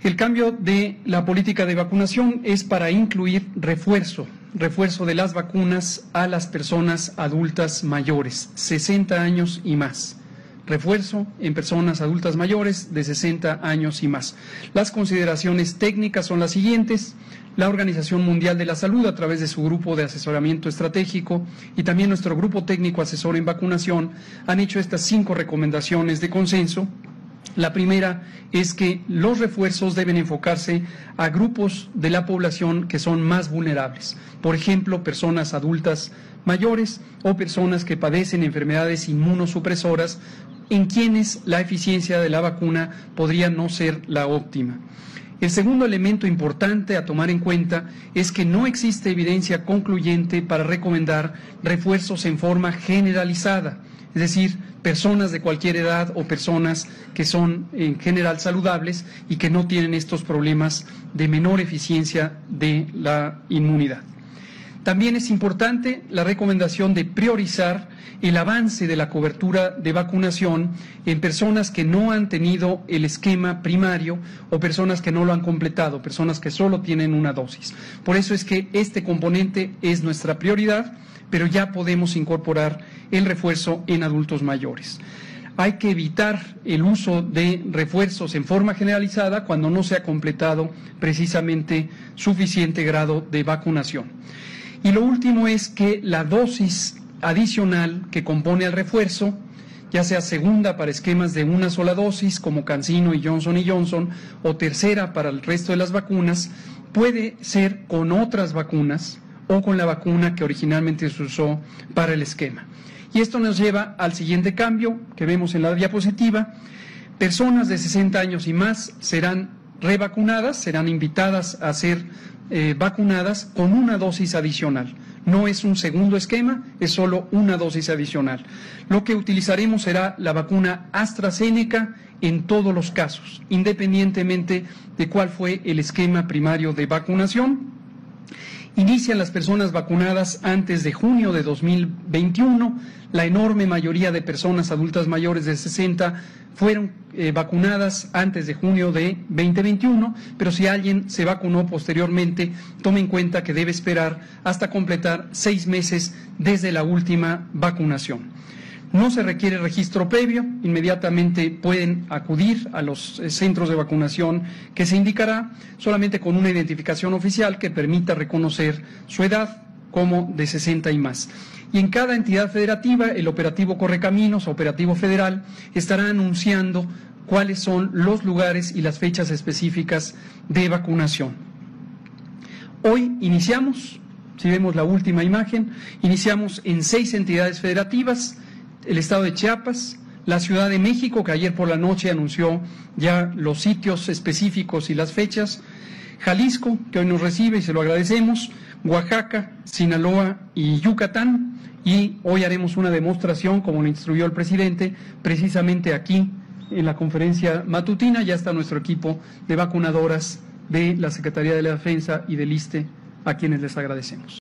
El cambio de la política de vacunación es para incluir refuerzo de las vacunas a las personas adultas mayores, 60 años y más. Refuerzo en personas adultas mayores de 60 años y más. Las consideraciones técnicas son las siguientes. La Organización Mundial de la Salud, a través de su grupo de asesoramiento estratégico y también nuestro grupo técnico asesor en vacunación, han hecho estas 5 recomendaciones de consenso. La primera es que los refuerzos deben enfocarse a grupos de la población que son más vulnerables. Por ejemplo, personas adultas mayores o personas que padecen enfermedades inmunosupresoras en quienes la eficiencia de la vacuna podría no ser la óptima. El segundo elemento importante a tomar en cuenta es que no existe evidencia concluyente para recomendar refuerzos en forma generalizada, es decir, personas de cualquier edad o personas que son en general saludables y que no tienen estos problemas de menor eficiencia de la inmunidad. También es importante la recomendación de priorizar el avance de la cobertura de vacunación en personas que no han tenido el esquema primario o personas que no lo han completado, personas que solo tienen una dosis. Por eso es que este componente es nuestra prioridad, pero ya podemos incorporar el refuerzo en adultos mayores. Hay que evitar el uso de refuerzos en forma generalizada cuando no se ha completado precisamente suficiente grado de vacunación. Y lo último es que la dosis adicional que compone el refuerzo, ya sea segunda para esquemas de una sola dosis como CanSino y Johnson, o tercera para el resto de las vacunas, puede ser con otras vacunas o con la vacuna que originalmente se usó para el esquema. Y esto nos lleva al siguiente cambio que vemos en la diapositiva. Personas de 60 años y más serán revacunadas, serán invitadas a ser vacunadas con una dosis adicional. No es un segundo esquema, es solo una dosis adicional. Lo que utilizaremos será la vacuna AstraZeneca en todos los casos, independientemente de cuál fue el esquema primario de vacunación. Inician las personas vacunadas antes de junio de 2021. La enorme mayoría de personas adultas mayores de 60 fueron vacunadas antes de junio de 2021, pero si alguien se vacunó posteriormente, tome en cuenta que debe esperar hasta completar 6 meses desde la última vacunación. No se requiere registro previo, inmediatamente pueden acudir a los centros de vacunación que se indicará, solamente con una identificación oficial que permita reconocer su edad como de 60 y más. Y en cada entidad federativa, el operativo Correcaminos, operativo federal, estará anunciando cuáles son los lugares y las fechas específicas de vacunación. Hoy iniciamos, si vemos la última imagen, iniciamos en 6 entidades federativas: el estado de Chiapas, la Ciudad de México, que ayer por la noche anunció ya los sitios específicos y las fechas, Jalisco, que hoy nos recibe y se lo agradecemos, Oaxaca, Sinaloa y Yucatán, y hoy haremos una demostración, como lo instruyó el presidente, precisamente aquí en la conferencia matutina. Ya está nuestro equipo de vacunadoras de la Secretaría de la Defensa y del ISSSTE, a quienes les agradecemos.